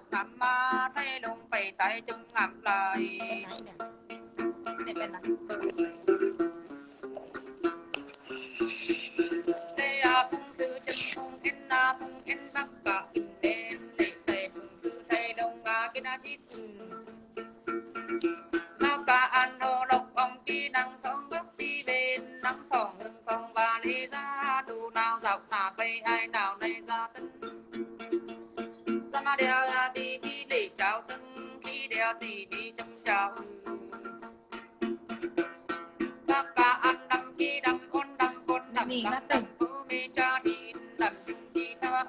ngắm mà thấy lùng phải tay chung ngắm lại đây phung thư chân phung in bắc cả in đen lệ tề phung thư thay đông cái na chít mà cả ăn hồ độc ông chi năng sống gốc đi bên năng sòng hưng sòng ba đi ra tu nào dọc nà bay ai nào này ra tân ra mà đeo ra thì đi để chào tân khi đeo thì đi chăm chào tất cả ăn đâm chi đâm con đâm cô mê cha đi đâm chi ta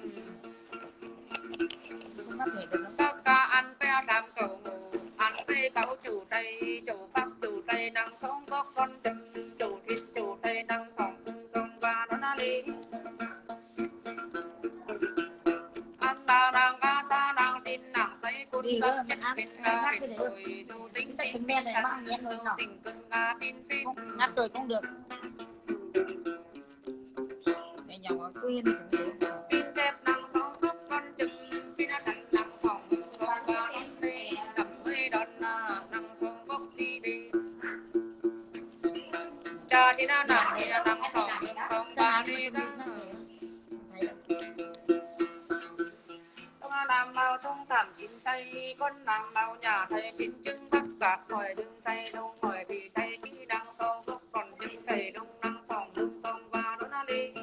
tất cả ăn phải làm cầu ngủ ăn phải cầu chủ tây chủ pháp chủ tây năng sống có con châm chủ thịt chủ tây năng sòng sòng và nó na lý ăn đang ba sa đang tin năng tây cún đất chất bên bên rồi tu tính tin tu tình cưng tin phim ngắt rồi cũng được để nhau khuyên pin dép năng sống có con châm pin đằng năng sòng sòng và nó đi đập mới đòn năng sống bốc đi đi cha thì nó nằm thì nó năng sòng ba đi ra làm màu thông thảm chín tay con làm màu nhà thầy chín trứng tất cả hỏi đừng tay đông hỏi vì thầy chỉ đang song gốc còn chân thầy đông năng sòng đừng song và đó nó đi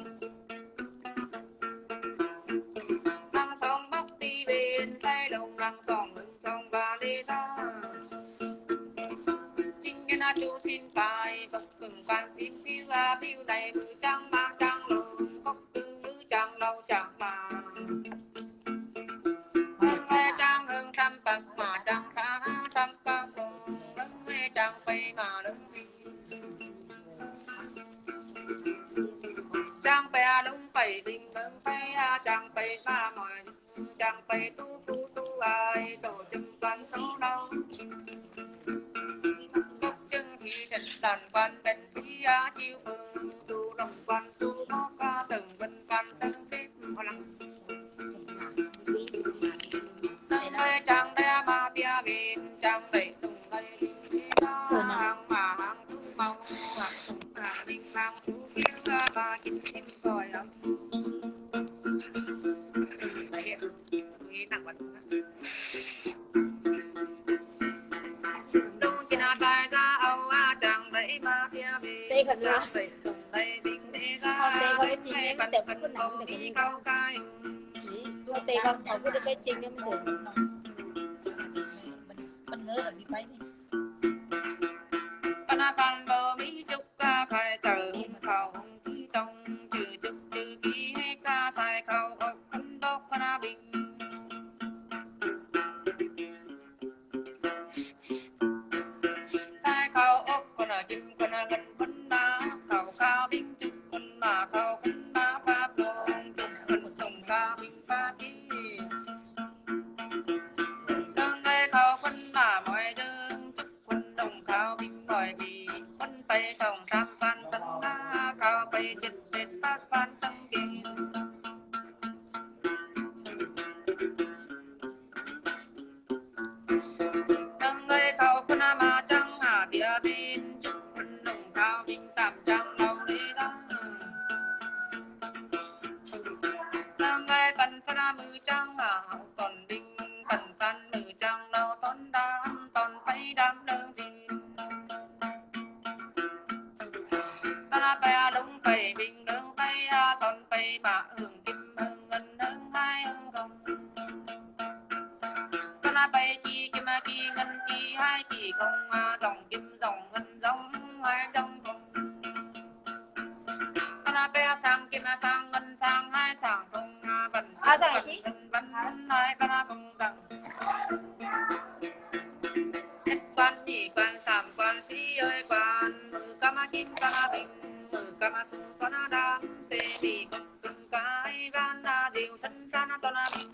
năng song bốc đi bên tay đông năng sòng đừng song và đi ta chính cái na chú xin bài bậc cứng can xin phiêu đầy bự trang ma trang lồng cốc cứng nữ trang lâu trang mà trang hương trăm bậc mà trang khá trăm các đồng đứng mê trang phay mà đứng trang phe đúng phay bình đứng phay trang phay ba mọi trang phay tu ai tổ châm quan số đâu cốc chân thì trần đàn quan bên khi chiêu phương tu đồng quan tu móc từng bên quan từng phép hoa lăng nâng mê trang đe ma tia bên trang đầy tùng đầy hàng mà hàng tu mong hàng tùng hàng đinh hàng tu kiêu ba chín chín rồi đấy quý nặng vật đông xin trai ra âu trang đầy ma tia bên trang đầy tùng đầy đinh để ra mê bật phần bầu đi cao cai tê con thổi của cái trình nên mình tưởng mình ngớ là bị bay đi pan bờ mỹ chúc khai tử khẩu khí tông trừ chúc trừ ký hay ca sai khẩu ốc phân bốc pan bình sai khẩu ốc con ở chim con ở gần phân ba khẩu cao bình chúc con mà khẩu phân ba pháp long chúc con tổng cao bình ba ký đừng nghe khẩu phân mà mọi dương chúc quân đồng khẩu bình mọi vì quân bay thòng trăm phan tân khẩu bay chật chật phát phan tân kỳ đừng nghe khẩu quân mà trăng hà tia bên chúc quân đồng khẩu bình tạm trăng lâu đi đó đừng nghe phần phân mư trăng hà hậu còn đinh phần phân mư trăng lâu tón đám tón phải đám đơn tin ta bè đúng phải bình đường tay tón phải mà hưởng kim hưởng ngân hưởng hai hưởng không ta bay chi kim ngân chi hai chỉ không dòng kim dòng ngân dòng hai dòng không ta bè sang kim sang ngân sang hai sang không bẩn bẩn hai ba không cần nhất quan chỉ quan sàm quan sĩ ơi quan mừ cam kim cam bình mừ cam sung con đam xe bị cục cưng cái van diều thân ra to na bình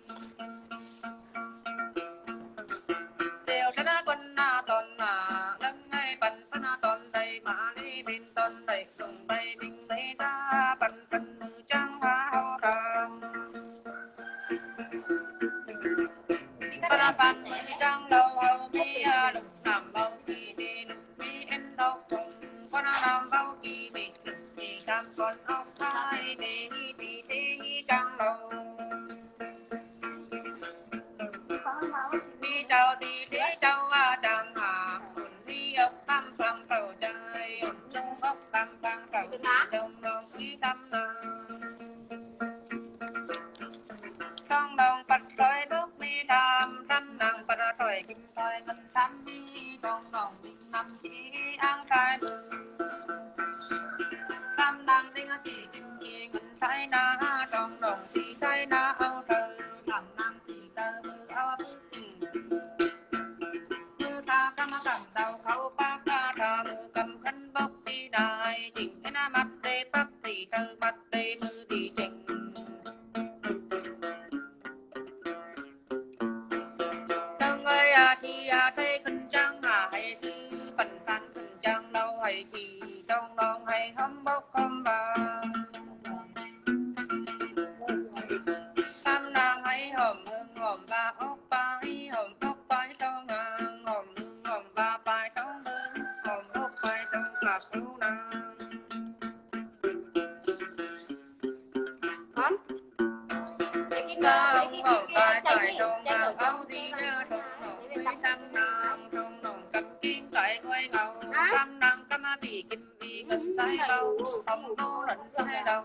diều thân quân toàn nâng ngay bần phân toàn đầy mà đi bên toàn đầy đồng đầy bình đầy ta bần phân mừ trang hoa ho đàm pan trăng lâu hầu mi lục nằm bao kỳ đi lục mi en đâu cùng con nằm bao kỳ đi lục mi tam con ốc thái đi đi đi trăng lâu đi chào đi thế chào chẳng hà đi ốc tam phăng đầu trái trong ốc tam phăng đầu đông đông quý tam trong đồng Phật rồi bước đi đàm trăm nàng Phật rồi kim rồi ngân trăm đi trong đồng minh năm sĩ an trai bừng trăm nàng đinh chỉ kim kỳ ngân thái na trong đồng sĩ thái na áo trời trăm nàng chỉ tơ mưa áo mưa tha cam cầm đầu khâu bác ra mưa cầm khăn bốc đi đài chỉnh cái na mặt đê bắc tỷ thơ mặt đê mưa tỷ chỉnh thì thấy khinh trang hay sư bần phan khinh trang đâu hay thì trong đông hay hâm bốc không bà tam nàng hay hòm hương hòm ba ốc bái hòm ốc bái trong hàng hòm hương hòm ba bài trong hương hòm ốc bái trong lạc cứu nàng con ba ông hòm bài tại trong hàng áo gì trăm nàng trong nòng cầm kim cậy quay ngầu trăm nàng cắm bị kim bị ngân say đâu không nô lẫn say đâu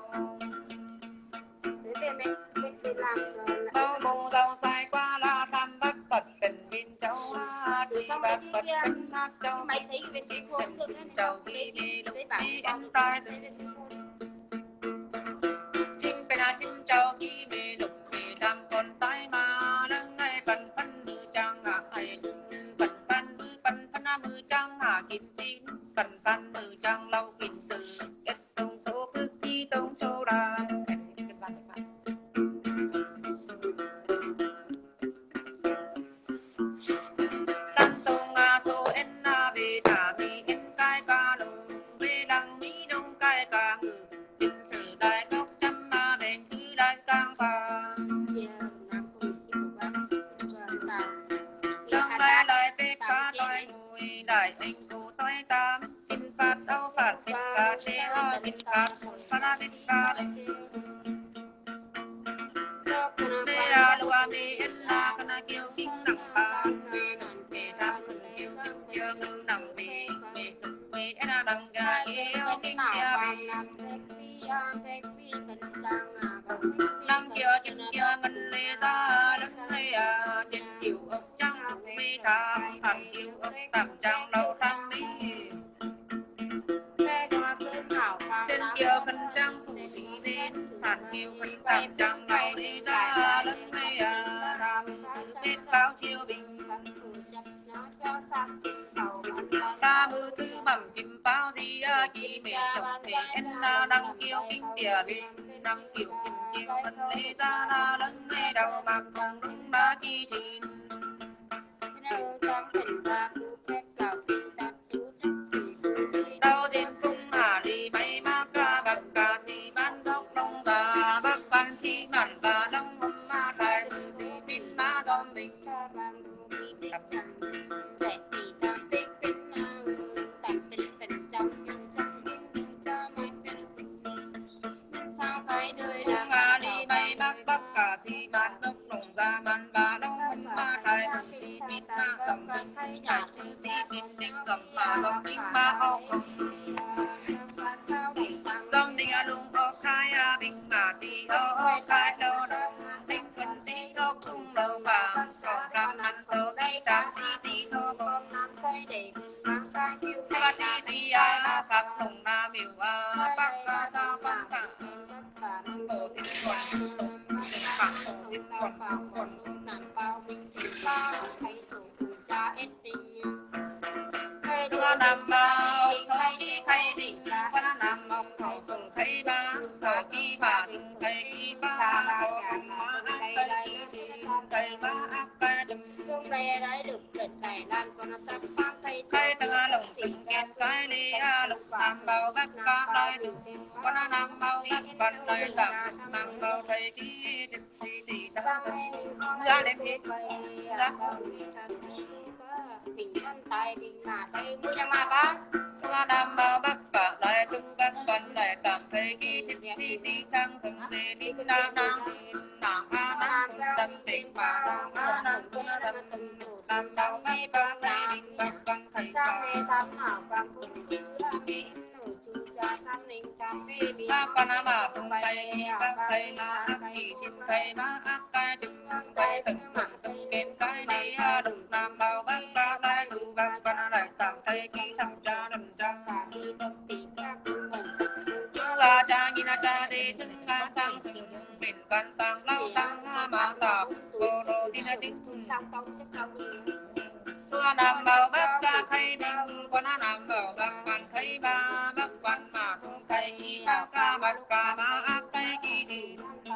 bao bông dâu say qua la trăm bắt bật bình viên châu đi bắt bật bình hát châu bình châu đi đi lúc đi em tai chim bên chim châu đi về lục về trăm con tay mà nâng ngay bần phân mưa trăng hay bần phân mưa trăng kín xin bần phân mưa trăng lâu kín từ kết tông số cứ đi tông số đà san sông số en về tả mi en cai ca lùng về đằng mi đông cai ca ngự tin sử đại gốc trăm bền sư đại cang bà long ba lời phê phá tôi ngồi đại anh cô tôi tam in phạt đâu phạt in phạt thế ho in phạt phạt in phạt thế ra lùa mi en la kana kêu kinh nặng ba mi nặng kê tham kêu kinh kêu kinh nặng đi mi en la đằng ga kêu kinh kia năm kia chân kia mình lê ta đứng hay trên chiều ốc trăng mi tham thành chiều ốc tạm trăng lâu trăm mi trên kia khăn trăng phụ sĩ bên thành kiều khăn tạm trăng lâu đi ta đứng hay làm thứ bên bao chiều bình ta mưa thứ bằng kim bao gì kỳ mẹ chồng thì em đăng kiêu kinh địa bên đăng kiều kim kiều mình lê ta là đứng ngay đầu bạc còn đứng ba chi trình đâu đến phung đi bay ma ca bạc ca thì ban gốc đông gà bác ban chi bản và đông mâm ma thái từ thì pin ma dòm mình đi bay bác cả thì ban gốc đông gà ban và đông mâm ma thái từ thì pin ma dòm mình thái từ thì pin đinh dòm mà dòm đinh ma ốc dòm đinh lung ốc khai bình mà đi ốc khai đâu đâu đinh cần đi ốc tung đâu vàng còn trăm ăn thơ đi trăm đi thơ con nam xoay để ngừng mang ca kêu thay đi pháp đồng na biểu bắc sa văn cả tổ thiên quản tổ thiên quản nằm bao mình ta thấy chủ cha ít đi nằm bao thấy khay định quan nằm mong thầu dùng thấy ba thầu khi bà từng thấy ba còn má cây ba cây đừng đây đấy được lần tài lan con tập các thầy cây tơ lồng từng kèn cái đi lục nam bao bắc ca lai đủ con nam bao bắc quan lai tạm nam bao thầy ký thì ta ra đến khi ra bình thân tài bình mà thầy mua cho mà bác con nam bao bắc cả lai tu bắc quan lai tạm thầy ký thì sang thường gì đi nam nam nam nam tâm tình mà nam nam bao bắc ca lai bắc quan thầy sang mê tham nào càng cũng cứ mê nổi chú cha tham ninh càng mê bị con mà tung tay các thầy mà kỳ xin thầy mà cái chừng thầy từng từng kén cái đi đừng nam bao bắc ca lai đủ bắc con lại tạm thầy ký sang cha đừng cha cả đi tập tỷ các cứ mừng chú là cha nhìn là cha đi xưng ca tăng từng mình can tăng lao tăng mà tạm cô đồ thì là tiếng sung trong tông chất trong con nam bao bắc ca khay đình con nam bao bắc quan khay ba bắc quan mà tung khay ba ca bắc ca mà khay kỳ thì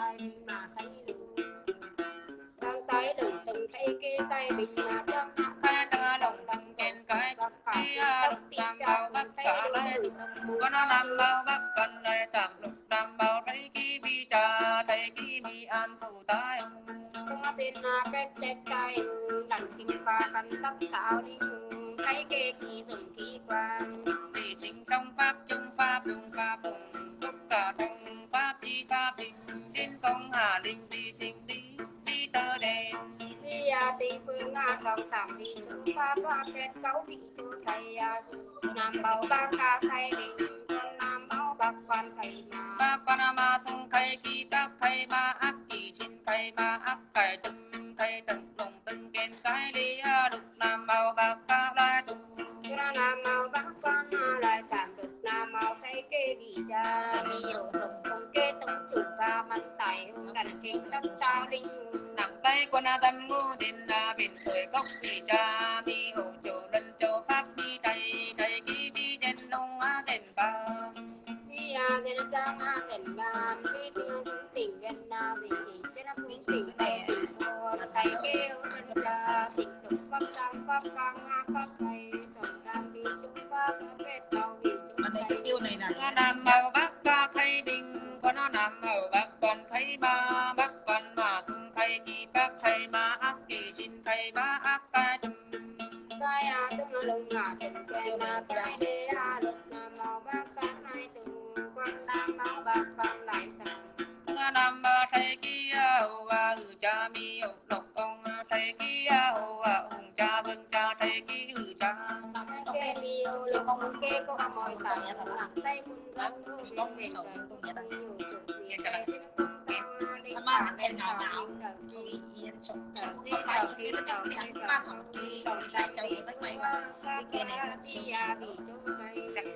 đang tay đừng từng thấy cái tay bình mà trong khay tơ lồng từng kèn cái đi nam bao bắc ca lai con nam bao bắc quan lai tạm lục nam bao thấy kỳ bi cha thấy kỳ bi an phụ tai có tên là bét bét tay đàn kinh pha căn tắc sao đi thấy cái kỳ dùng kỳ quan thì chính trong pháp chung pháp dùng pháp dùng tất cả thông pháp di pháp đình đến công hà linh đi sinh đi tơ đèn vì tình phương trong thảm vì chú pháp bét cấu vị chú thầy nam bảo ba ca thầy mình con nam bảo bạc quan thầy mà ba con ma sung khay kỳ bác khay ma ác kỳ xin khay ma ác cải tâm khay tận đồng từng kén cái đi đục nam bao bạc ca lai tu nam bảo bạc quan lại tạm được nam bảo thầy kê vị cha mi hiểu đồng công kê tông chủ và văn tài đàn kinh tắc sao linh nắm tay quân tâm ngu tin biển tuổi gốc vì cha mi hậu chỗ lần chỗ pháp mi thầy thầy kỳ bi trên đông đền ba vì gần trang gần ngàn vì tương dương tỉnh gần gì thì cái nó cũng tỉnh thầy tỉnh cô thầy kêu lần cha tỉnh được pháp trang pháp vang pháp thầy trọng đam vì chúng pháp phép cầu vì chúng thầy tiêu này là con nam bao bắc ca khay đình con nam bao bắc con khay ba bắc con mà sung khay kỳ bắc khay ma ác kỳ xin khay ba ác ca chum cái tương lùng từng kèn cái đê lục nam màu bác con hai từng con nam màu bác con lại từng con nam thầy kia hầu cha mi hầu độc ông thầy kia hầu hùng cha vâng cha thầy kia hừ cha cái mi hầu lục ông kê có mồi tài nặng tay quân rắn công việc rồi công nhiều chuẩn bị cái mà đen ngào ngào thì yên sống sống có phải chỉ biết là chẳng mà sống thì lại cháu tách máy mà cái này bị chỗ này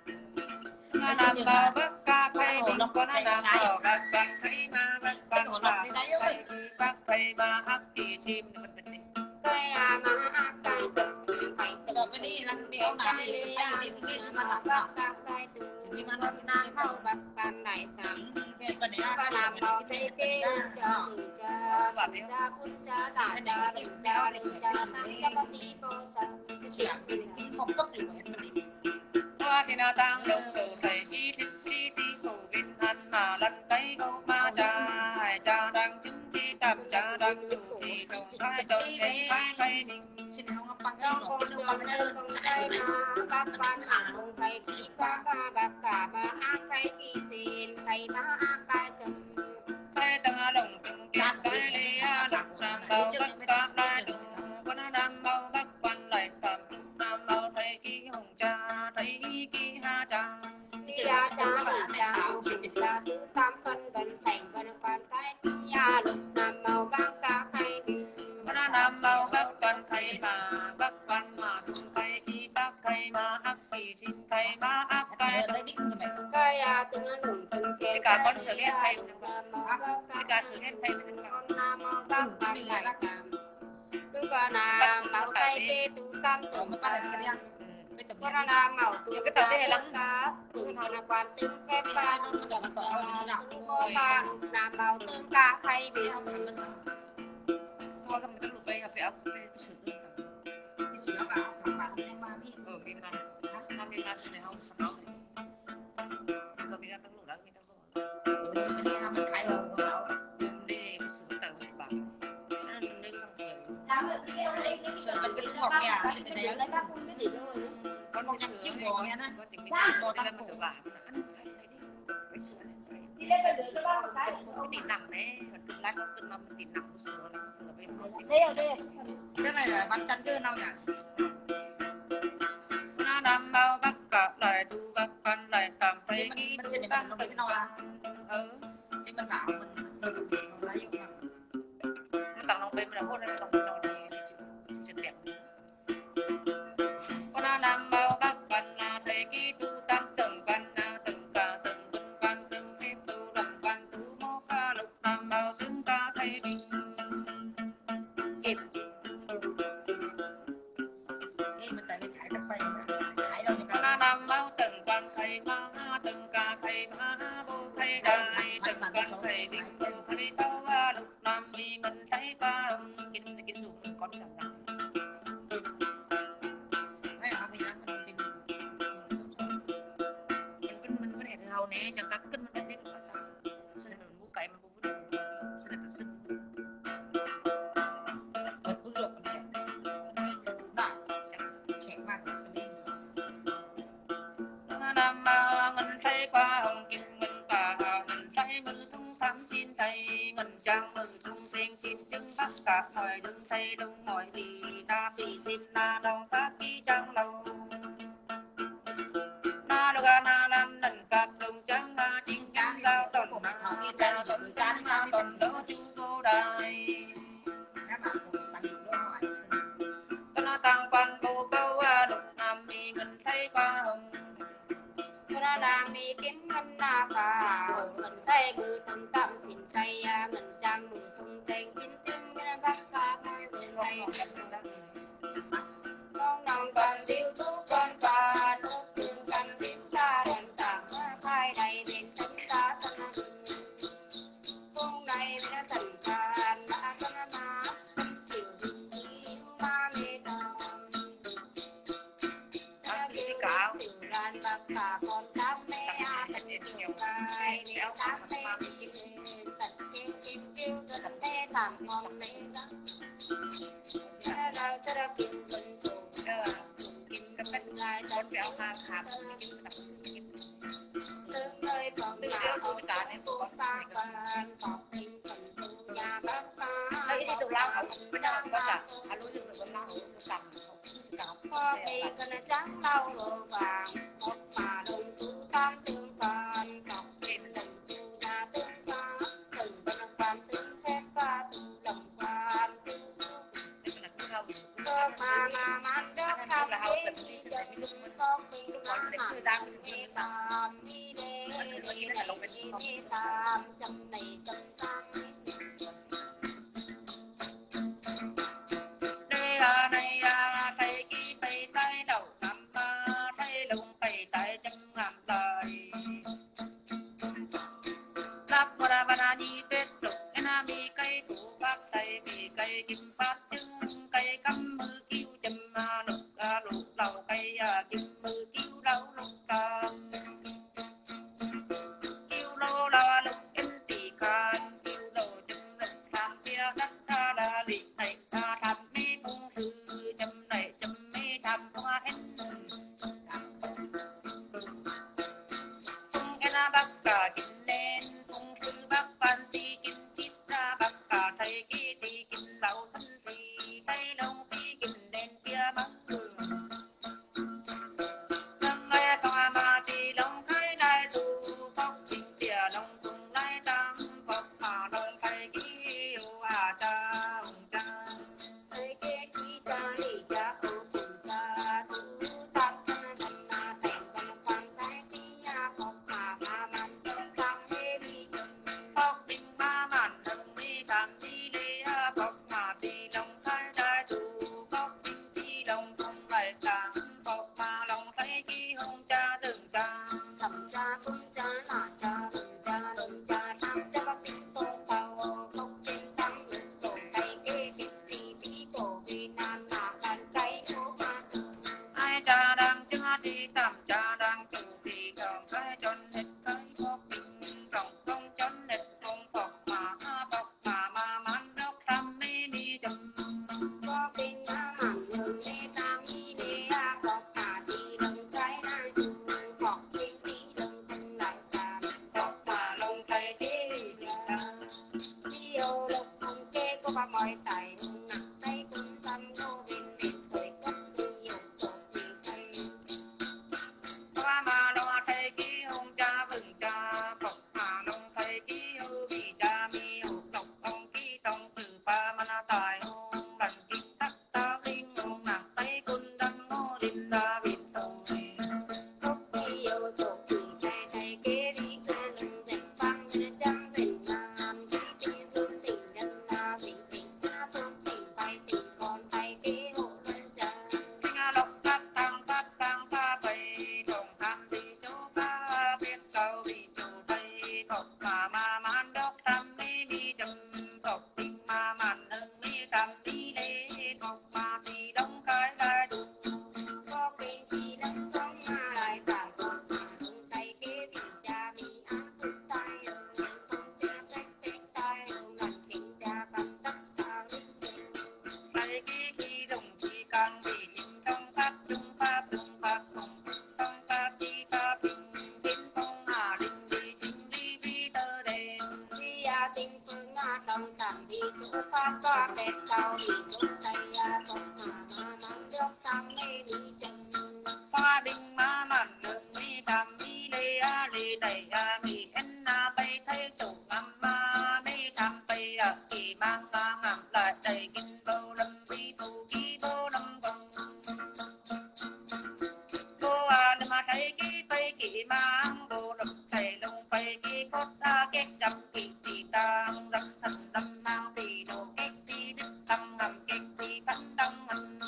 con nam bao bắc ca khay đình con nam bao bắc con khay ma bắc con mà khay bắc khay ma ác kỳ sim cái mà cái chụp phải tự cái đi lăng đéo là đi cái sự mà làm bác các đại từ con nam hậu bác can đại thắng con nam bảo thầy kê cha từ cha sinh cha quân cha đại cha đình cha sang cha bát ti cô sang cái chuyện mình không cấp được hết mình đi hoa thì na tăng đồng đồ thầy chi đi thủ viên ăn mà lăn cây ô ma cha hai cha đang chứng chi tam cha đang chủ thì đồng hai chọn đến hai thầy mình xin không bằng trong con đường lên con trai bác quan hạ sung thầy ký bác cả ba ác thầy ký xin thầy ba ác ca chấm khai tăng đồng từng kiến cái đi lục nam bao bắc ca lai tu con nam bao bắc quan lại tạm lục nam bao thầy ký hồng cha thầy ký ha cha cha cha cha thứ tam phân vân thành vân quan thái ya lục nam màu bác ca khai con nam bao bắc quan khai mà sung khai ký bắc khai ma ác kỳ xin khai ma ác khai cái từng lùng từng kê cả con sửa ghét thầy cả sửa ghét thầy con nam màu bác ca lại cảm đứa con nam bảo tay kê tu tam từng con nam màu tu cái tờ đây lắng cá từng con quan từng phép ba từng con nam màu từng ca thay vì con không mình lục bây là phải ốc phải sửa sửa mình cái ngọc nhà sẽ cái đấy con một nhắc chiếc bò nghe nè bò tăng cổ đi lên bên đường cho ba một cái tiền nặng đấy lát nó cần mà tiền nặng sửa với cái này là bắn chăn chứ nào nhỉ nó đảm bảo bắt cả lại tu bắt con lại tạm phải kỹ tu tăng tự tăng thì mình bảo mình lấy dụng nào nó tăng lòng bên mình là hốt đấy lòng bên nó đi chỉ đẹp con nó đảm bảo bắt con là thầy kỹ tu tăng từng con từng cả từng quân con từng phép tu làm con tu mô ca lục đảm bảo từng ca thầy bình kịp mình tại mình thải cắt bay thải đâu mình nó đảm bảo từng con thầy ma từng ca thầy ma bố thầy đại từng con thầy bình bố thầy bao lục nam mi ngân thầy ba kinh dụng con cảm giác mình vẫn hẹn hầu nè chẳng các cân mình biết là sao sẽ là mình mua cái mình cũng sẽ là sức bật bự được này đã khẽ mà nam ngân thầy qua hồng kim ngân cả ngân thầy mưa tung thắm xin thầy ngân trang mưa tung tên xin chứng bắt cả mọi đừng thầy đông mọi gì ta bị tin na đong sát ký trang lâu na đô na lan nần pháp đồng trắng na chính trắng giao tần na giao tần trắng na tần đỡ chú vô đài na tăng quan bồ câu lục nam mi ngân thầy qua hồng ra đà mi kiếm ngân na phà ngân thay mưa thầm tạm xin thay ngân trăm mưa thùng tên chín chứng ra bắc ca mai rồi thay con nòng còn tiêu tú con bà nốt tương căn điểm ta đàn tảng khai này đến chúng ta thân con này đã thành tàn đã thân má chịu yêu ma mê đòn đã kêu tiểu đàn bạc cả con đám mê nhiều ai nếu đám mê tận kêu tận mê thảm con mê đã đào cho đã kim vân sổ kim các cách ngài con béo hàng hàm tương nơi còn cả ông cả nên cô ta còn học kim phần tu nhà bác ta đây tụi lao học với nhau có cả anh đối tượng con lao cầm có khi con trắng lau đồ vàng một mà đồng tu tam tương phàn cọc thêm lần tu nhà tương phá từng con phàn tương thép pha tu đồng phàn cơ mà man đốc tham kế chân con mình con để chưa đang đi tam đi đê đi tam chấm này chấm tăng đây này thầy kỹ thầy tay đầu nằm thầy lùng thầy tay chân làm lời đáp qua ba ni tết lục na mi cây thủ bác thầy mi cây kim phát trứng cây cắm mưa kêu châm lục đầu cây kim mưa kêu đầu lục kêu lô la lục in tỳ khan kêu lô châm lục tham bia đất tha la lị thầy tha tham mi bung sư châm thầy ký khi đồng chi càng bị in trong pháp trung pháp đồng pháp cùng trong pháp chi pháp bình kiến phong hà đình đi chính đi vi tơ đền đi tình phương đồng thẳng đi chú pháp qua kẹt cao đi chú thầy phong hà mang được tăng mê đi chân pha bình ma mặn đường mi tam mi lê đẩy mi en bay thấy chủ ngâm mi tham bay kỳ mang ngầm lại đầy kinh bao lâm vi tu ký bao lâm vòng cô đừng mà thấy ký bay kỳ mang bộ lập thầy lông bay ký cốt kết đâm kỳ tỷ tang đâm thần đâm mang tỷ đồ kết tỷ đức tâm ngầm kết tỷ bắn đâm ngầm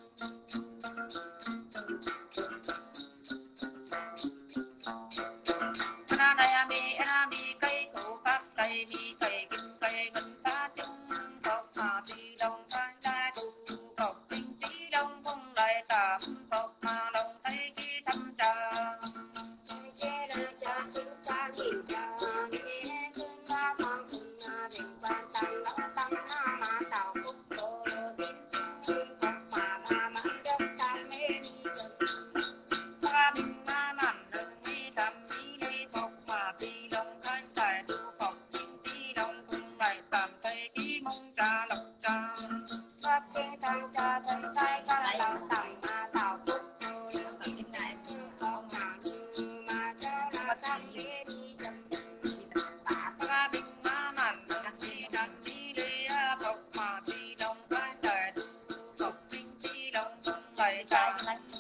anh đi cây cổ pháp cây đi cây kinh cây ngân cá chung cọc mà đi đông thanh đa đủ cọc tinh tí đông không lại tạm cọc mà đông thấy khi thăm trà chế ra cha chính cha nhìn cha chế cưng ba mang cùng đình ban tăng nó tăng mà tạo cúc đồ tin cọc mà mang được tăng mê đi pha bình ma mặn đừng đi thăm đi đi cọc mà đi đông thanh tài đủ cọc tinh tí đông không lại tạm thấy khi mong trà lọc trà pháp chế tăng cha thân tay các tạo tăng mà tạo cúc đồ tin không mà cho là tăng mê đi pha bình ma mặn đừng đi thăm đi đi cọc mà đi đông thanh tài đủ cọc tinh tí đông không lại tạm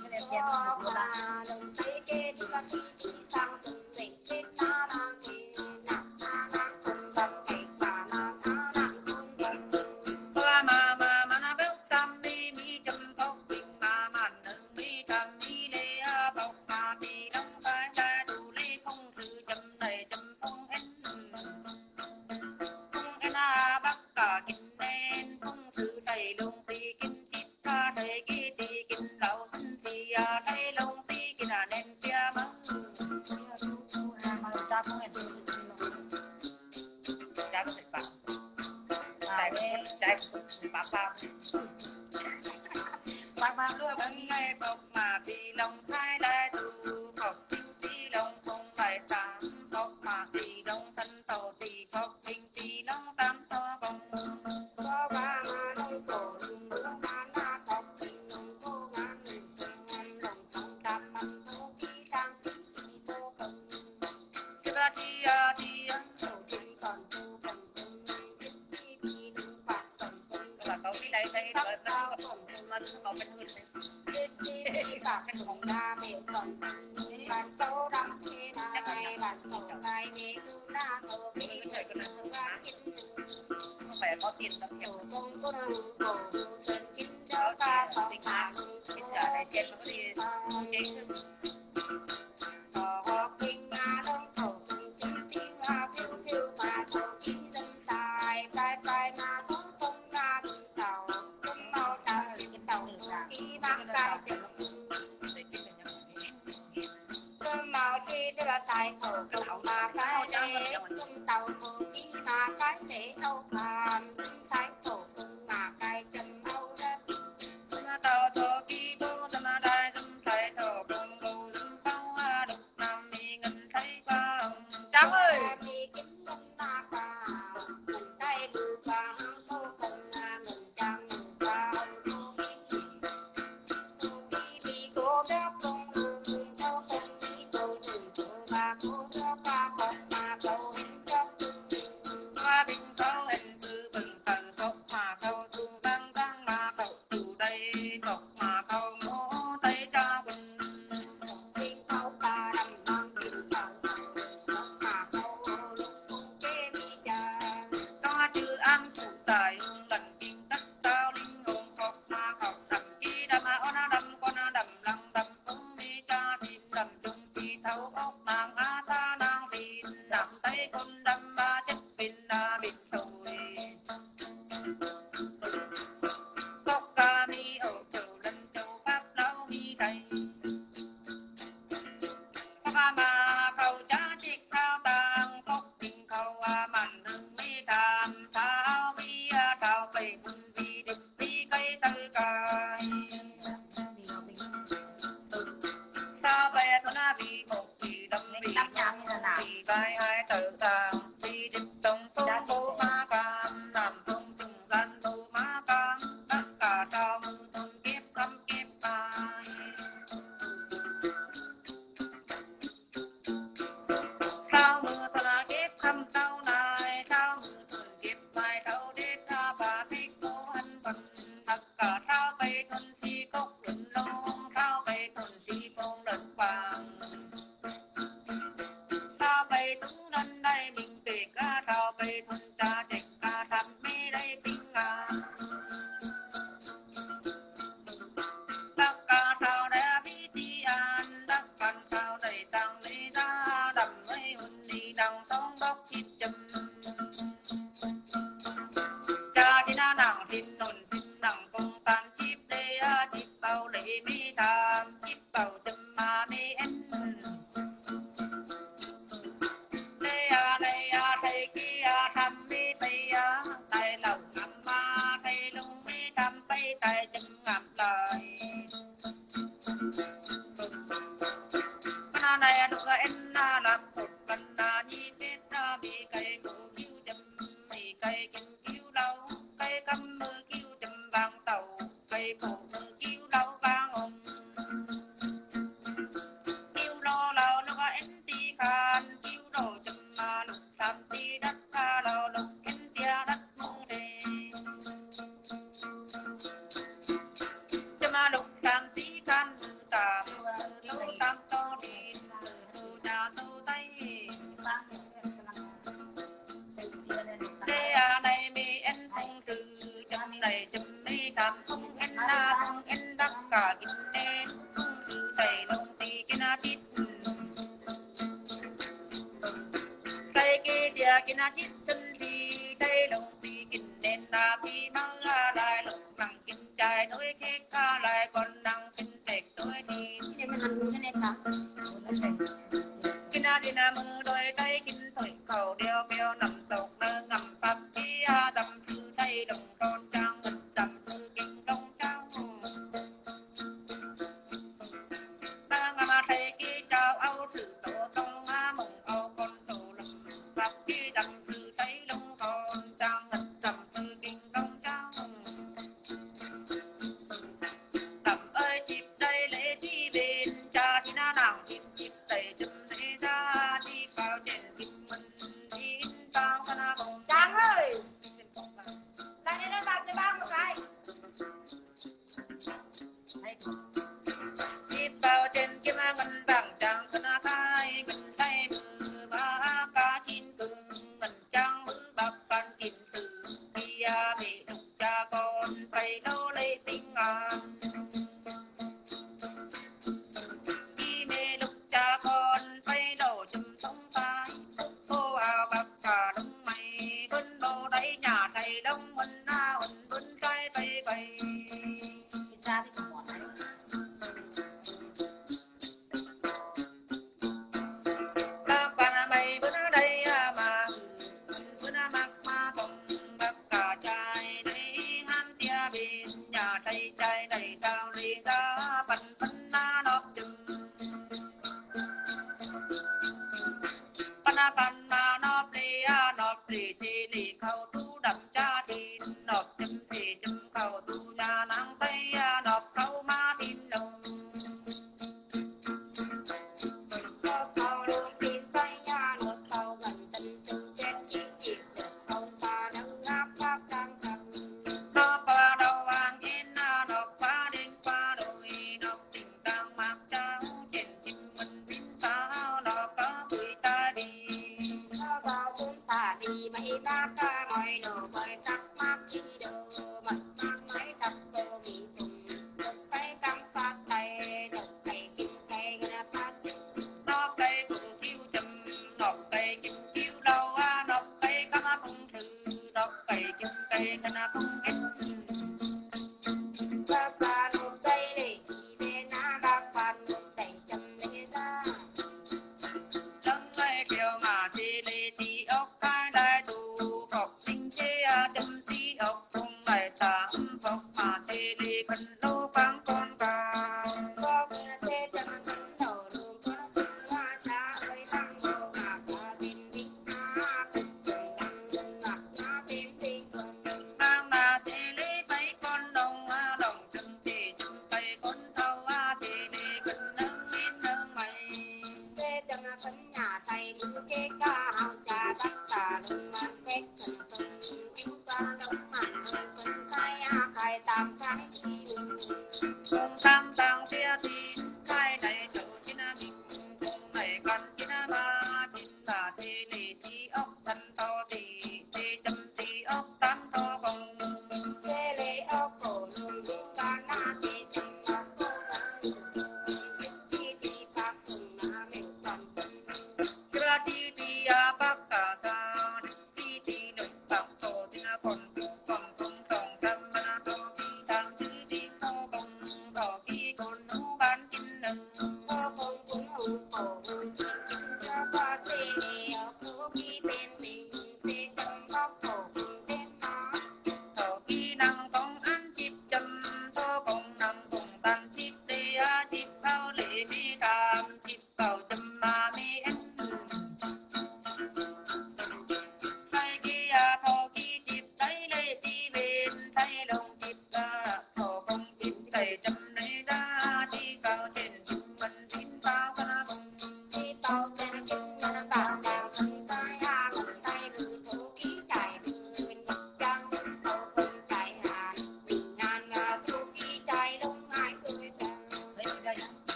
đừng thấy cái đi con đi tăng từng mình kết na đang đi nặng na cùng bằng cái cả na nặng cùng bằng mà nó béo tâm đi mi chấm cốc bình mà mặn đừng mi tâm mi lê bọc mà đi đông cái ra đủ lê không thử chấm này chấm không hết không hết bắt cả kinh nên không thử thầy lông thì kinh chít ca thầy kia thì kinh lão thân thì thầy lông thì kinh nên kia mắng cha có thể bảo trái ba đưa bánh ngay bọc mà bị lòng hai đại tu cọc tinh tí lòng không lại tám cọc mà bị đông thân tàu thì cọc tinh tí lòng tám to vòng có ba mà đông cổ dùng đúng na cọc tình nông cô ngàn lòng không tam măng cô ký tăng ký cô cần cái ba chi sổ chính còn tu cần ký đi đừng bạc cần là cậu cái đây thấy nó có bên hơn đi bạc cái phòng đa miệng còn bàn câu đăng thế này bàn cổ này mẹ cứ na thờ ký phải có tiền lắm nhiều không có năng cổ chân kính cho ta phòng hạ bây giờ này tiền nó đi chế kinh đông thổ kinh tiếng phiêu phiêu mà thổ kinh dân tài bài bài mà không ra đường tàu không mau tàu đường tàu khi mang cao tiền cơm màu thì đưa tài thổ đồng mà cái để không tàu thổ khi mà cái để đâu phàm thái thổ mà cái chân đâu đất tàu thổ kỳ bố tâm đại tâm thái thổ bông bầu tâm bao đục nam mi ngân thấy ba trắng ơi mi kính lông na ca mình tay bự vàng cô cần mình trang mình cao cô béo công cháu không đi cô đừng cô ba cô béo ba con mà cô hình cho cổ kêu lâu vang ồn kêu lo lâu nó có em ti khan kêu đồ chấm mà lục tam ti đất ca lâu lục em tia đất mong đề chấm mà lục tam ti khan tạm lâu tam to đi tu cha tu tay đây này mi em không từ chấm này chấm đi tam không em na không em đắc cả kinh đen không từ thầy lông ti cái na tít thầy kia dia cái na tít chân đi thầy lông ti kinh đen na pi mang lại lục năng kinh trai nói khét ca lại còn năng kinh tẹt tôi đi nhưng mà nằm cái này ta kinh na đi na mưa đôi tay kinh thổi cầu đeo beo nằm tộc nơ ngầm pháp kia đầm thư tay đồng con trang mình đầm thư kinh công trao ba ngà mà thầy kia trao áo sự tổ công ngã mộng áo con tổ lầm pháp kia đầm thư tay lông con trang mình đầm thư kinh công trao đầm ơi chịp đây lễ chi bên cha thì na nàng chịp chịp đầy chấm lễ ra đi vào trên kim mình đi vào khana bồng Trang ơi đang đi nó bạc cho ba một cái đi vào trên kim mình vàng trang khana khai mình tay mưa ba cá chín cưng mình trang mưa bạc pan chín từ kia bị đục cha con phải lâu lấy tình ngàn khi mẹ đục cha con phải đổ chùm sống phai cô áo bạc cả đông mày bên đồ đáy nhà thầy đông mình na mình bên trái bay bay cha thì chẳng mỏi đấy ta pan mày bên đây mà bên mặc ma tông bạc cả trai đây han tia bên nhà thầy trai đầy tao đi ra bắn bắn na nóc chừng pan na nóc đi thì khâu tu đập cha thì nóc chấm thì chấm khâu tu cha nắng tây nóc khâu ma tin đồng khâu luôn tin tay ya nước khâu gần tình chung chết chỉ được khâu ta đang ngáp ngáp đang cầm nó qua đầu vàng in nóc qua đến qua đồi nóc tình tang mặc trao trên chim mình tin tao nóc có bụi ta đi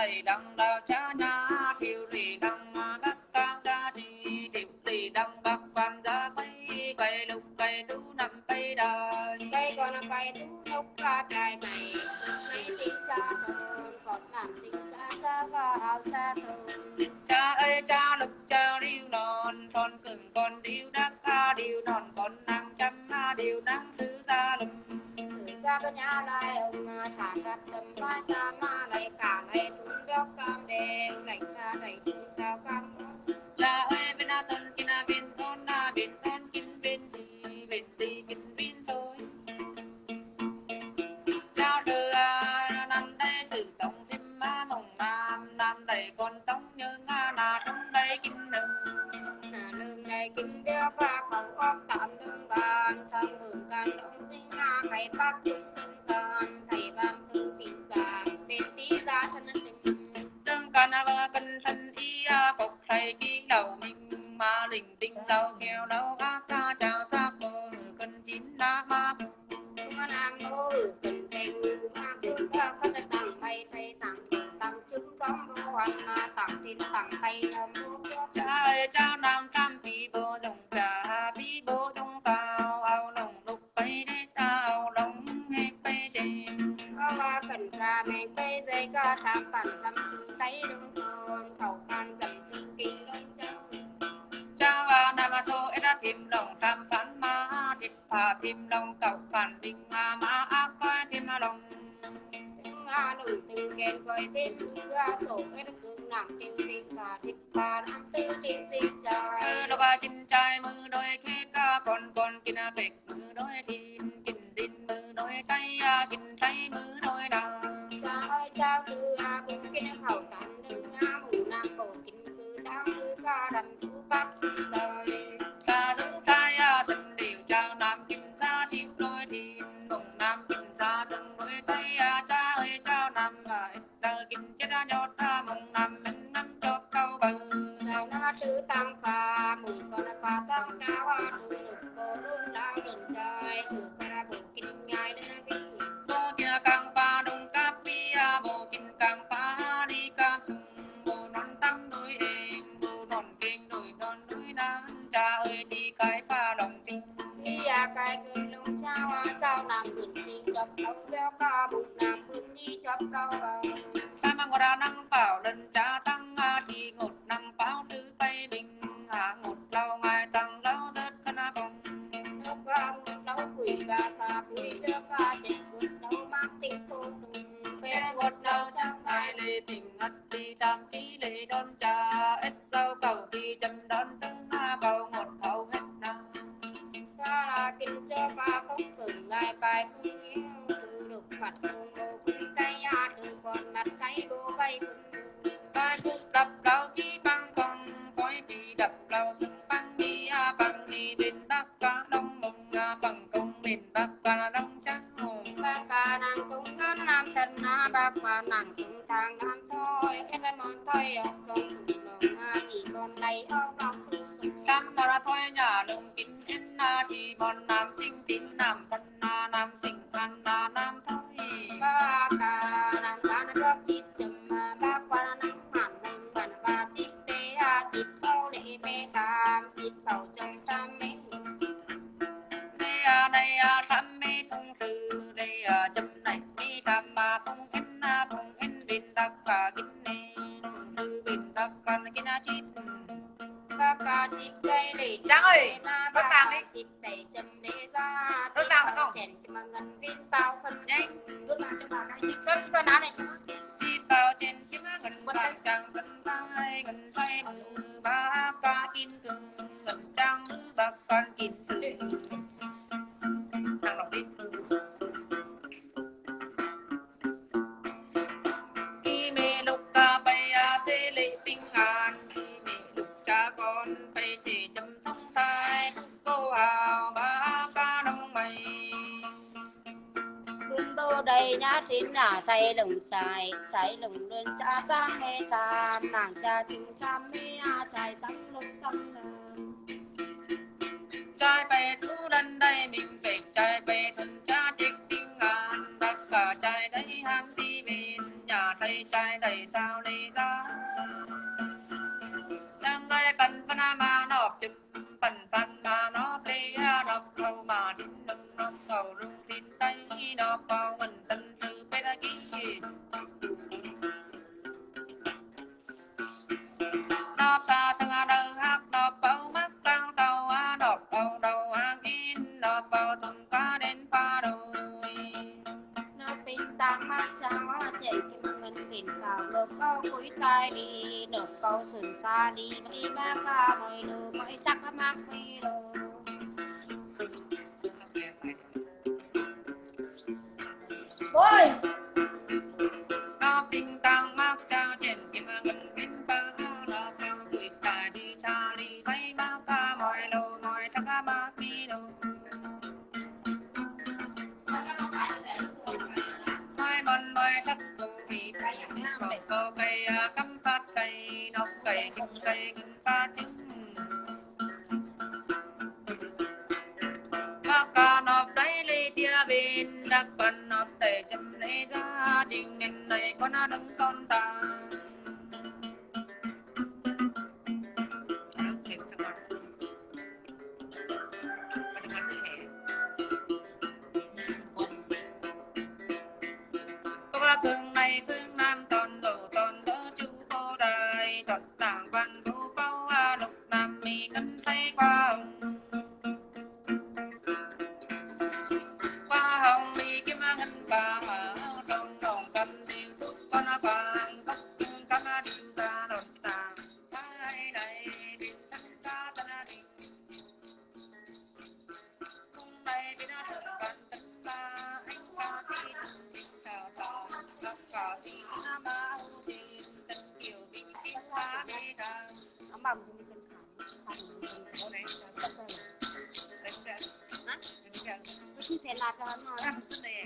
đầy đăng đào cha nhà thiêu rì đăng mà các cao gia đi thiêu rì đăng bạc quan gia quay cây lục cây tú nằm cây đài cây còn là cây tú nốc ca trái mày này tình cha thôn còn làm tình cha ga áo cha thôn cha ơi cha lục cha điêu non con cừng con điêu đắc ca điêu non con năng chăm điêu năng thứ gia lùm người ca bên nhà lại ông thả cắt tầm lai ta ma lại cả lại thun đốc cam đen lạnh ta đẩy thun cao cam cha ơi bên na tôn kinh bên con kinh bên đi kinh bên thôi cha đưa năm đây sự tổng thêm ma mộng nam đầy con tống như nga na trong đây kinh nương lương này kinh đeo ba khẩu ốc tạm lương bàn thằng mường can đông sinh thầy bác chúng chân can thầy ban thư tình giả bên tí ra thân tình tương can cân thân y cục thầy ký đầu mình mà lình tinh đầu kêu đầu ác ca chào sắc bờ cân chín đá ma nam mô cần tình ma cứ ca có thể tặng mây thầy tặng chứng con vô hành tặng tin tặng thầy nhầm vô cha ơi cha nam trăm bí bố dòng trà bí bố trong tao ao lòng đục bay để tao đóng nghe bay đêm là cần ca mình bây giờ ca tham phản dâm thư thấy đông thôn cầu phan dâm thư kinh đông châu cha nam so đã tìm lòng tham phán ma thịt phà tìm lòng cầu phản đình ma ác coi thêm lòng nổi từng kèn coi thêm mưa sổ hết cương nằm tiêu sinh cả thịt phà năm tư trên sinh trời đâu có chín trai mưa đôi khét con kinh bịch mưa đôi kinh đinh mưa đôi tay kinh tay mưa đôi đà cha ơi cha đưa cũng kinh khẩu tán đưa mù nam cổ kinh cư tăng đưa ca đầm chú bác sinh đời ca dũng trai sân điều cha nam kinh ra thiếu đôi thìn mùng nam kinh ra từng đôi tay cha ơi cha nam và đời kinh chết nhót mùng nam mình năm cho câu bờ sao nó thứ tăng pha mùi con pha tăng đào thứ được cô đun đào đừng trời thứ ca bộ kinh ngài lên vi bố kia càng pha đông cáp phi bố kinh càng pha đi cáp chung bố non tâm đôi em bố non kinh đôi non đôi nan cha ơi đi cái pha lòng kinh khi cái người lông trao làm gửi xin chọc đâu béo ca bụng làm bún đi chọc đâu ta mang qua năng bảo lần cha tăng thì ngột năng báo thứ bay bình ngột lâu ngày tăng lâu rất khăn bồng nước ca một đâu quỷ và xa quỷ nước ca chết suốt đâu mang tình cô đùng phê ngột lâu trong ngày lê tình ngất đi tam ký lê đón cha ít rau cầu đi chấm đón tương cầu ngột cầu hết năng và là kinh cho ba công cử ngài bài phương yêu từ được mặt hùng bồ cung cây từ còn mặt thấy bố bay phương cái cúc đập đầu chi băng con khói bị đập đầu sưng băng đi bên bắc ca đông mông bằng công bên bắc ca đông trắng hồn ba ca nàng cũng ngân nam thân ba ca nàng cũng thang nam thôi em là món thôi trong cùng lòng gì con này ông lòng thương sung sam mà thôi nhà lùng kín thiên thì bọn nam sinh tín nam thân nam sinh thân nam thôi ba ca nàng ca nó chóp chít chầm ba ca nàng hẳn nâng bản và chít đế chít câu để mê tham chít bảo trong tham mê đây tham mê phong sư đây chấm này mi tham phong in bên đặc cả kín nè phong sư bên đặc cả kín chít ba ca chít đây để Giang ơi, ba ca chít đầy chấm để ra chít bảo chèn mà ngân viên bao phân nhanh Đốt bàn cho bà cái gì? rồi cái con áo này chứ chít bao trên chiếc ngân vàng trăng ngân vai ngân vai mưa ba ca kín cưng ngân trang mưa bạc con kín cưng thằng lòng đi khi mẹ lúc ca bay sẽ lệ bình an khi mẹ lúc cha con bay sẽ chấm thông thai cô hào ba ca đông mây bún bô đầy nhá xin là say lồng chạy lồng lên cha tăng mê tam nàng cha chung tham mê chạy tăng lúc tăng lầm trai bay thu đần đây mình phải trai bay thuần cha chiếc bình an tất cả trai đấy ham đi bên nhà thầy trai ai đầy sao đi ra đang ngay phần phân mà nộp chụp phần phân mà nộp đi nộp thầu mà đinh nông nộp thầu rung tin tay nộp vào mình tân từ bên kia nộp xa sưng đầu hát nộp vào mắt tăng tàu nộp vào đầu in nộp vào thùng cá đến pha đồi nộp pin tăng mắt sáng chạy kim ngân pin vào nộp vào cuối tai đi nộp vào thường xa đi mấy ba ca mọi lù mọi sắc mắc mấy lù ôi nộp pin tăng mắt trao trên kim ngân pin pha nộp vào cuối tai đi xa đi mấy ba ca mọi lù mọi sắc mắc mấy lù mai bần mai sắc tu vị nộp vào cây cắm phát cây nộp cây kinh phát trứng bác ca nộp đấy ly tia bên đặc phần nộp để chấm lấy ra trình nên này con đứng con ta cường này phương nam toàn đỡ chú cô đài toàn tàng văn thu bao lục nam mi cân tay qua hồng mi kim ngân bà trong đồng cân tiêu thuốc con vàng tóc cắm điêu ra đột tàng ai đây điêu thân ca tân điêu cung đây bên đường văn tấn ba anh ca thi đình chào chào các cả đi nam ba tiền tân kiều vị thiên hoa bê đà ông bà mình cần khám này như thế là cho nó để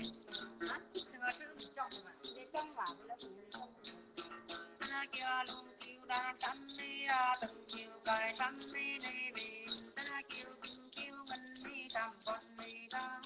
trong vào lớp kia luôn kêu đa chăn đi từng chiều cài chăn đi đi về ta kêu kinh kêu ngân đi làm con đi ra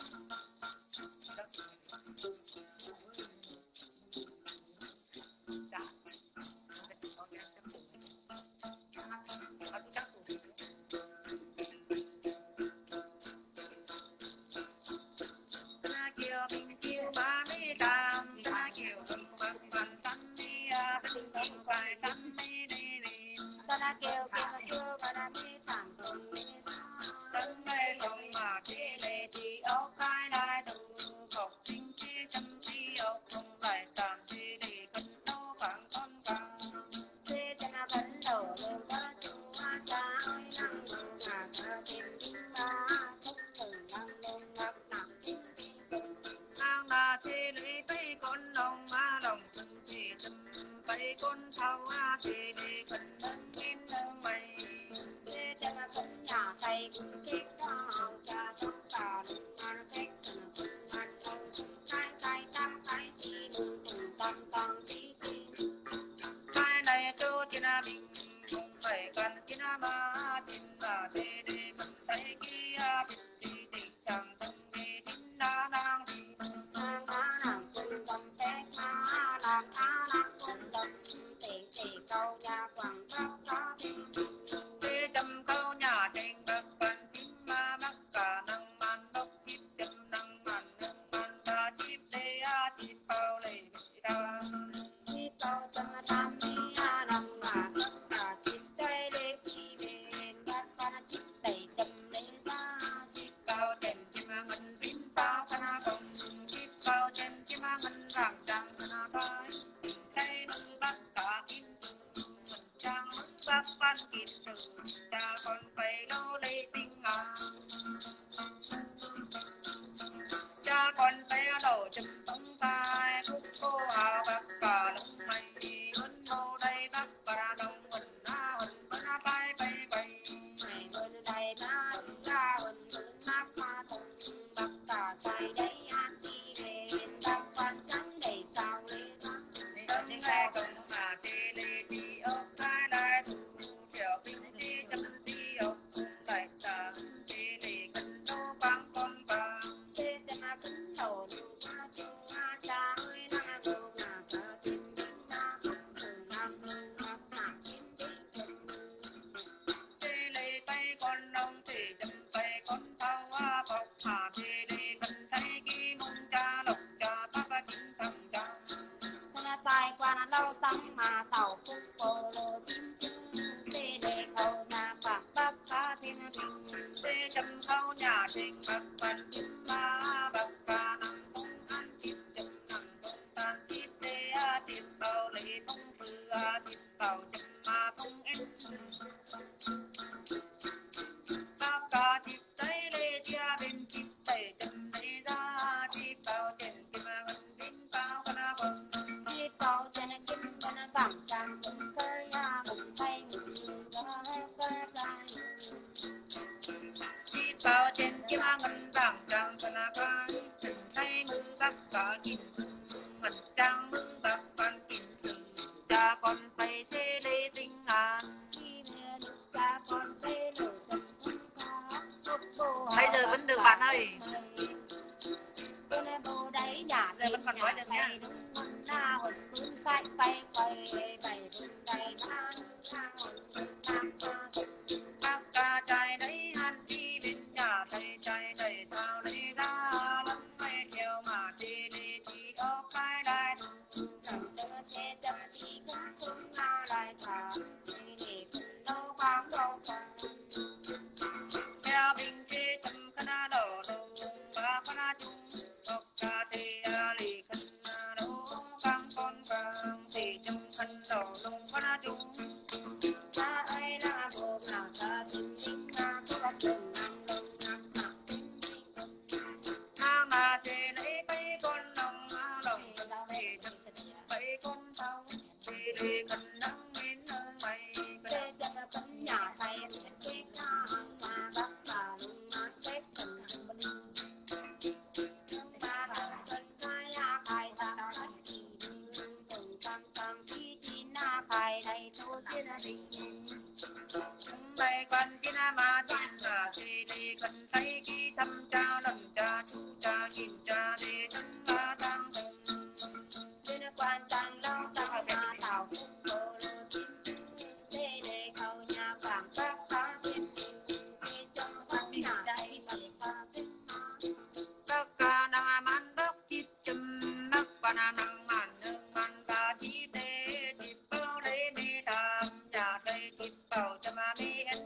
kêu mình kêu ba đi làm ta kêu từng phần phần chăn đi từng phần phải chăn đi đi đi ta kêu kêu ta mi thẳng cùng mi tân mê không mà thế lệ thì ốc khai đại từ cọc chính chi chăm chi ốc không lại tàn chi đi cân đâu khoảng con càng thế cho nó vẫn đầu lên có chú cha ơi năng ngà ta tìm kinh ba thúc từng năng lên ngập nặng ngang là thế lệ bay con lòng lòng từng chỉ tâm bay con thao thế đi cần nâng in nâng mày thế cho nó vẫn nhà thầy cũng chết cho cha trong cả ăn thích ăn nông cái tam cái chi đừng từng tâm tí cái này cho trên mình không phải cần trên mà trên là thế đi mình thấy kia thì chẳng tâm đi đến đa đang đi làm quân tâm thế làm quân tâm tỷ câu nhà quảng cáo thế chăm câu nhà trên bậc phần chim mà mắc cả năng man đốc chim chăm năng man ta chim đây chim bao lệ ra đi câu tâm tam mi nằm mà cả chim tây để đi về đất văn chim tây chăm lấy ra cao trên chim mình vin bao khana không chim cao trên chim mình rạng rạng khana bay đây nữ bắt cả kim mình trang bắt văn kim sử cha con phải lo lấy tiếng cha con phải đổ chấm tống tai khúc cô hào bạc cả lông mày ấn mô đây bác bà đồng quần bay bay bay ngày bên đây na ra bên nắp ma thùng bạc cả trái đấy ăn đi về đất văn trắng đầy sao lên tân nghe công mà tê lê đi ốc cái đại thủ tiểu binh đi chấm đi ốc lại ta mà ngân vàng trang thân ca trần tay mưa bác cả kín ngân trang mưa bác quan kín cha con phải thế để tình an cha con phê lửa trần bây giờ vẫn được bạn ơi. Bố đấy nhà giờ vẫn còn nói được nha. Bác ca trai đấy ăn đi bên nhà thầy trai thầy sao lấy ra lắm mày theo mà đi đi chỉ có cái đai theo bình chế chấm khana đỏ đầu ba khana chung học ca thì lì khana đấu căng con càng thì chấm khăn đỏ đầu khana chung ta ai là bộ nào ta tình tình na có bắp tình nam mà thế lấy mấy con lòng thì chấm mấy con tao thì để khăn nắng đến nơi mày Hãy subscribe cho kênh Ghiền Mì Gõ để không bỏ lỡ mày quan kia mà tin là thì đi cần thấy khi thăm cha lần cha chú cha nhìn cha để thân ba tăng những quan trọng lâu tăng mà tàu cũng đồ lô để khâu nhà vàng các khá thiên để trong văn nhà đây các ca đang man đốc chít chum mắc và năng man nương man ca chi tê chít bao đấy mi đàm cha đây chít bao cho mà mi ăn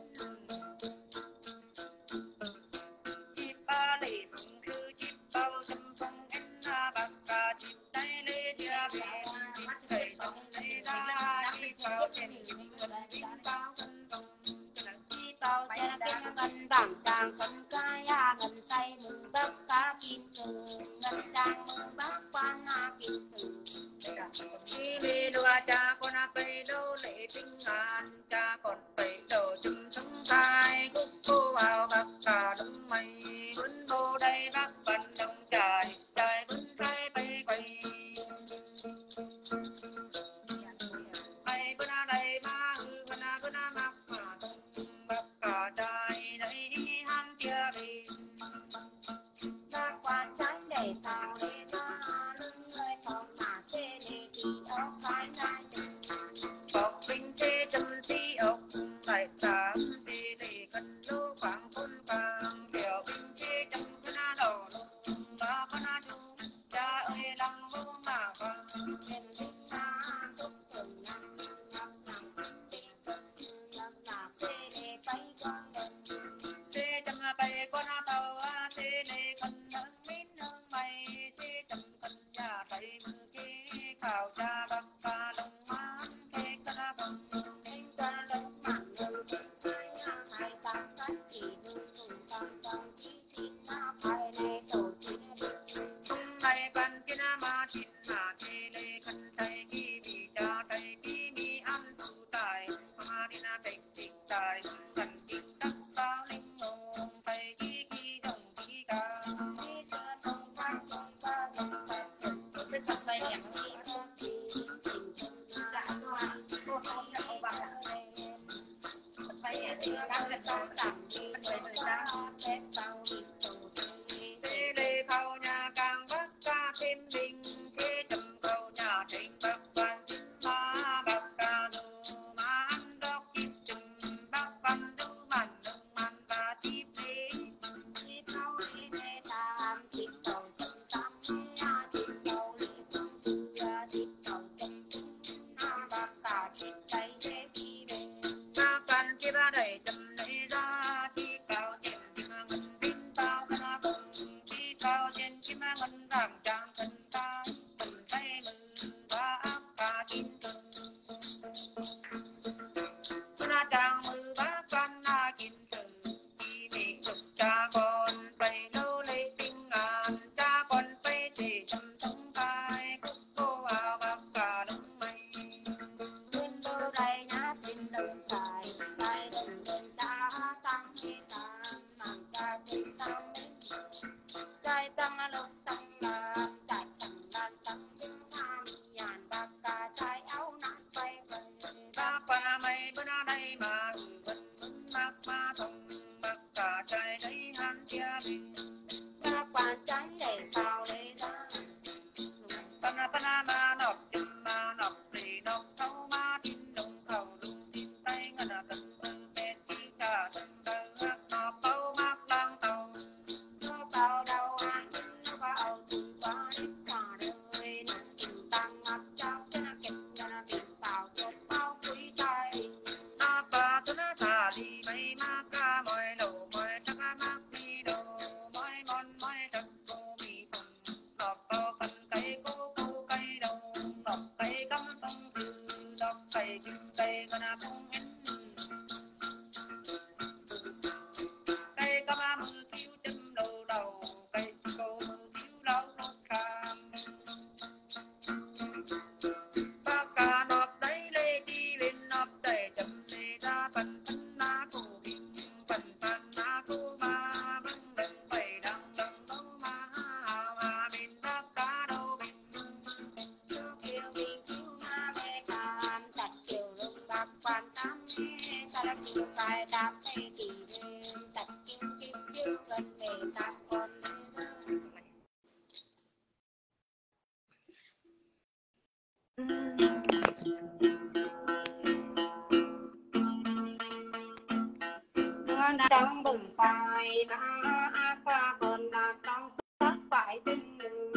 chít ba lì phụng cứ chít bao chăm phong ăn bạc ca chít tay lê dia về thầy trong lê ra chít bao trên chít bao cân tông chi tàu sẽ kinh ngân bảng tràng phân cai ngân tay mừng bác cá kim từ ngân trang mừng bác quan kim từ khi đi đua cha con phải đô lệ tinh an cha còn phải đổ chum sống tai cúc cô vào bạc cả đông mây vốn vô đây bác bận đông trời trời vốn thay bay quay bay bữa nay đây ba bữa nay mắc mà bác cả trời đây ham kia đi bác quan tránh để tàu để ra lưng người phòng mà chê để chỉ ở cái này bọc binh thế chân tí ốc lại tám đi để cần lô khoảng khôn vàng kiểu binh thế chân khana đỏ lông ba khana chu cha ơi đang vô mà vàng em thích ta chúc từng năm chê để bay con thế chân bay con tàu thế để cần nâng mít nâng mày thế chân cần nhà tay mưa kia khảo cha bạc ca đông mát thế khana bằng em ta đông mặn nâng hai tám cách chỉ đường cùng tăng tăng chỉ tin na phải để tổ chức này quan kia mà chín là thế lê khăn tay khi bị cha tay khi mi ăn tu tài mà đi na bệnh dịch tài cần kinh đắc bao linh hồn tay khi đồng khi ca khi chưa thông qua thông qua Cái sập này nhỉ? dạ rồi cô không đâu bà Phải nhỉ? Thì đang gần đó làm gì vậy người ta? thế lê khâu nhà càng bắt ca thêm linh thế trầm khâu nhà thành bác quan chính ma bác ca dù mà ăn đốc chít chừng bác văn đu mặn nâng mặn và chít thế bác quan kia ba đẩy chầm lấy ra chi cao trên chi mà ngân đinh bao khana bồng chi cao trên chi mà ngân vàng trang thân ta phần tay mừng và áp cả chín từng khana trang mừng bác quan chín từng chi bị dục cha con phải lâu lấy tinh an cha con phải để chăm sống tai cúc cô vào bác cả đông mây đã chịu cài đám hay kỳ đêm tập kim kim kim gần về tam con hương trong bừng phai ca còn là trong sắc phải tinh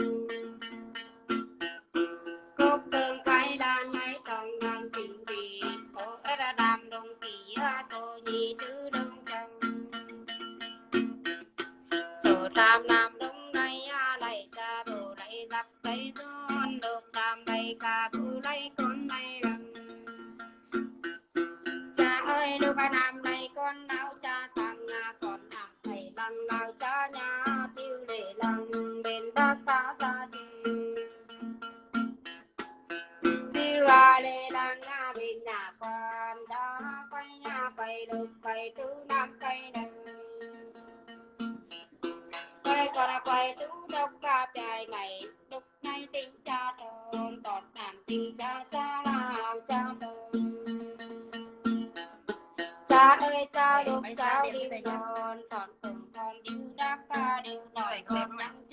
cốc tương khai đàn ngay trong ngàn tình kỳ số ra đàm đồng kỳ số nhị chữ đông trăng số tam nam đông đây lại cha đồ lại giặc đây con độc đàm đây cả phụ lấy con đây răng cha ơi đâu cả nam đây con nào cha sang nhà con hàng thầy lăng nào cha nhà tiêu để lăng bên bác ta ra tiêu lê lăng nhà bên nhà con cha quay nhà quay được quay tứ năm quay đằng quay còn quay tứ độc ca dài mày độc này tình cha tròn còn làm tình cha cha nào cha tròn cha ơi cha đục cha điêu đòn tròn từng con điêu đắc ca điêu đòn con nhắn